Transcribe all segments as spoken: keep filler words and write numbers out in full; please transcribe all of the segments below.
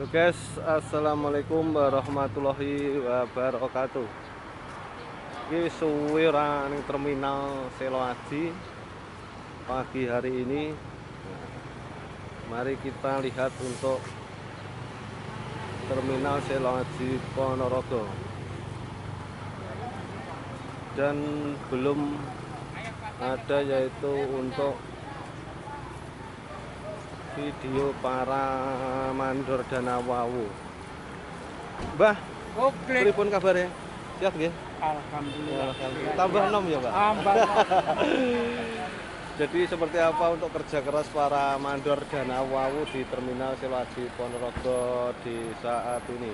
Halo guys, assalamualaikum warahmatullahi wabarakatuh. Ini suwe ning terminal Selo Aji pagi hari ini. Nah, mari kita lihat untuk terminal Selo Aji Ponorogo. Dan belum ada yaitu untuk video para mandor Dana Wawu. Mbah, oke. pripun kabarnya? Sehat nggih? Alhamdulillah. Alhamdulillah. Tambah enam ya, Pak? Tambah. Jadi seperti apa untuk kerja keras para mandor Dana Wawu di terminal Selo Aji Ponorogo di saat ini?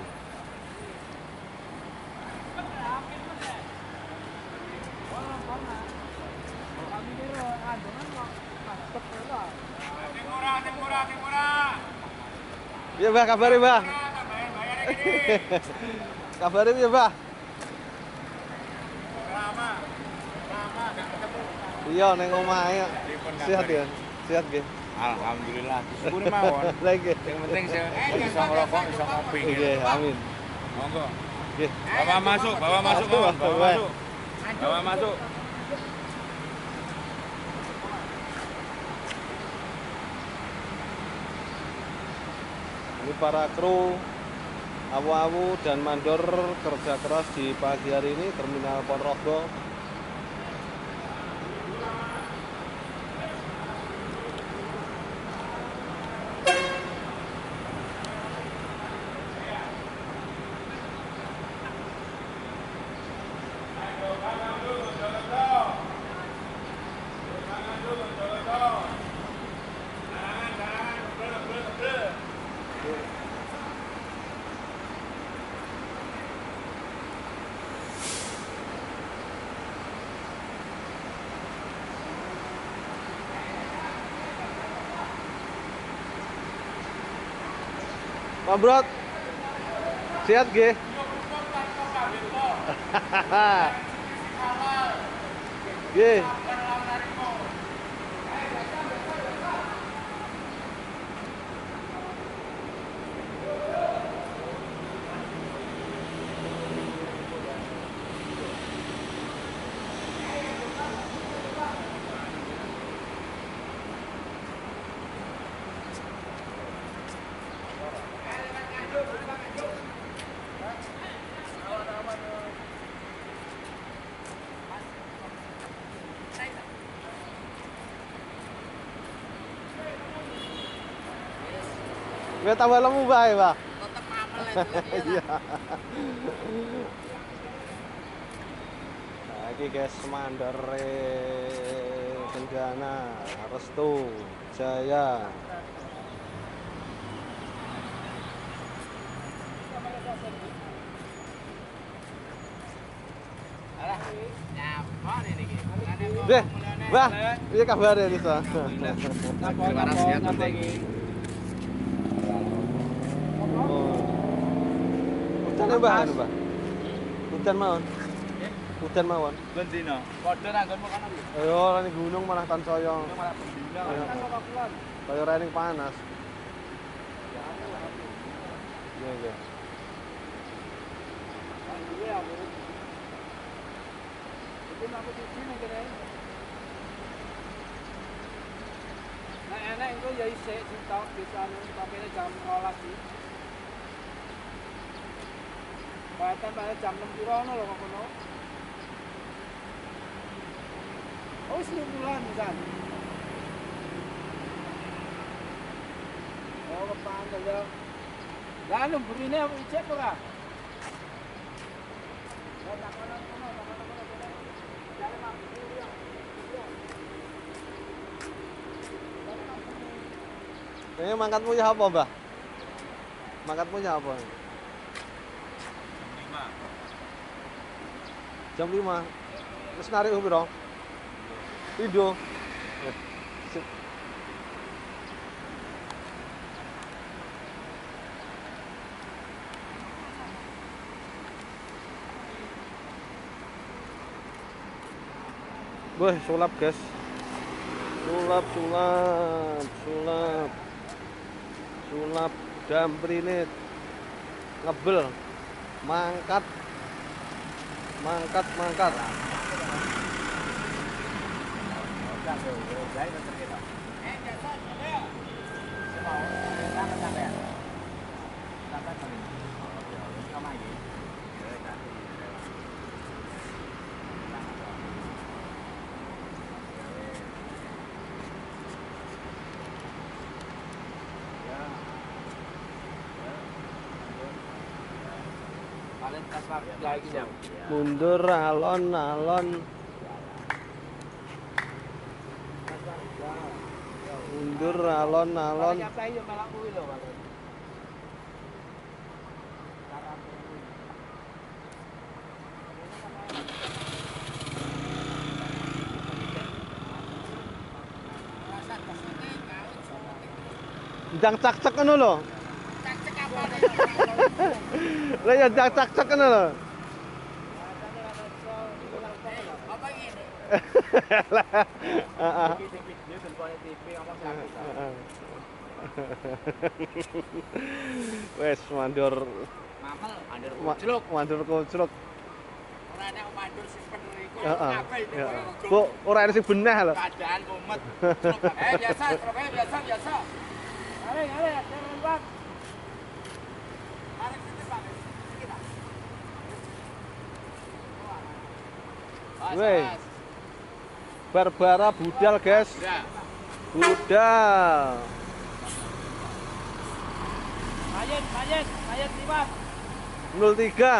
Iya, Mbah, kabarnya, Mbah? Kabarnya ya, Mbah? Lama. Lama gak ketemu. Iya, neng omahe. Sehat ya? Sehat nggih. Alhamdulillah. Syukur mawon. Lagi. Yang penting saya bisa ngerokok, bisa ngopi gitu. Nggih, amin. Monggo. Nggih. Bawa masuk, bawa masuk, mawon. Bawa masuk. Bawa masuk. Ini para kru awu-awu dan mandor kerja keras di pagi hari ini terminal Ponorogo. Pak Brot, sehat nggih? Nggih. Biar tambah lemu bae, Pak. Tetap apel Iya. Nah, ini guys mandor Cendana, Restu, Jaya. Alah, nyapa ini iki. Deh, Mbah, piye kabare Nisa? Gimana sehat penting. Hujan Mbah, anu, Mbah. Hujan mawon. Hujan mawon. Bendino. Padha nanggonmu kan iki. Ayo ora ning gunung malah tansaya. Malah bendino. Kaya ora ning panas. Iya, iya. Nah, enak itu ya isik sitok bisa tapi jam dua belas sih. Bahkan pada jam enam piro ono lho kok kono. Oh, sepuluh bulan misal. Oh, kepantel ya. Lah anu burine apa ijek ora? Oh, tak kono kono, tak kono kono. Jare mampu ya. Ini mangkatmu ya apa, Mbah? Mangkatmu ya apa? Jam lima. Terus narik ku piro? Pindho. Sip. Wah, sulap, guys. Sulap, sulap, sulap. Sulap damprine ngebel, mangkat, mangkat, mangkat. Mundur alon-alon. Mundur alon-alon. Ndang cak-cak ngono lho. Cak-cak apa nih? Lah ya ndang cak-cak ngono lho. Apa ini? Heeh. Wes mandur Mamel, mandur ma- kucluk. mandur kucluk. Ora nek mandur simpen iku Heeh. kabeh itu. Heeh. Kok ora ana sing benah lho. Keadaan mumet. Eh biasa, Surabaya biasa, biasa. Ayo, ayo, jalan Pak. Tarik sini Pak. Sini Pak. Weh. Barbara budal, guys. Udah. Budal. Mayit, mayit, mayit liwat. nol tiga.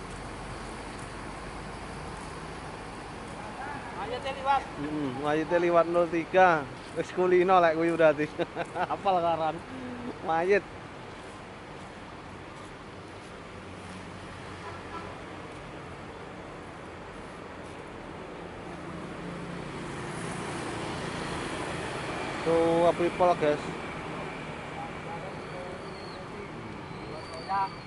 Mayitnya liwat. Heeh, mayite liwat nol tiga. Wis kulino lek kuwi berarti. Apal karan. Mayit. Tuh, people guys. Ya.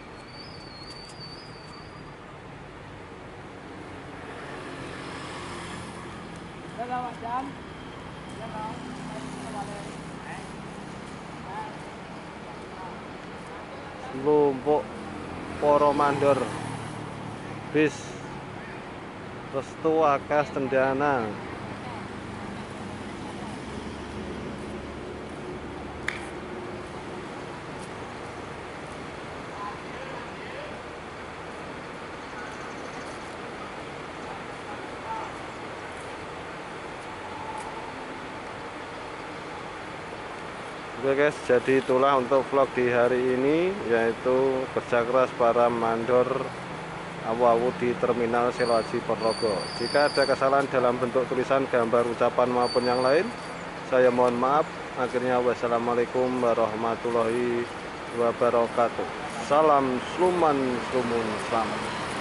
Dalam wajan. Dalam. Lumpuk para mandor bis restu akeh tendana. Oke guys, jadi itulah untuk vlog di hari ini, yaitu kerja keras para mandor awu-awu di Terminal Seloaji Ponorogo. Jika ada kesalahan dalam bentuk tulisan, gambar, ucapan maupun yang lain, saya mohon maaf. Akhirnya wassalamualaikum warahmatullahi wabarakatuh. Salam sluman slumun selamat.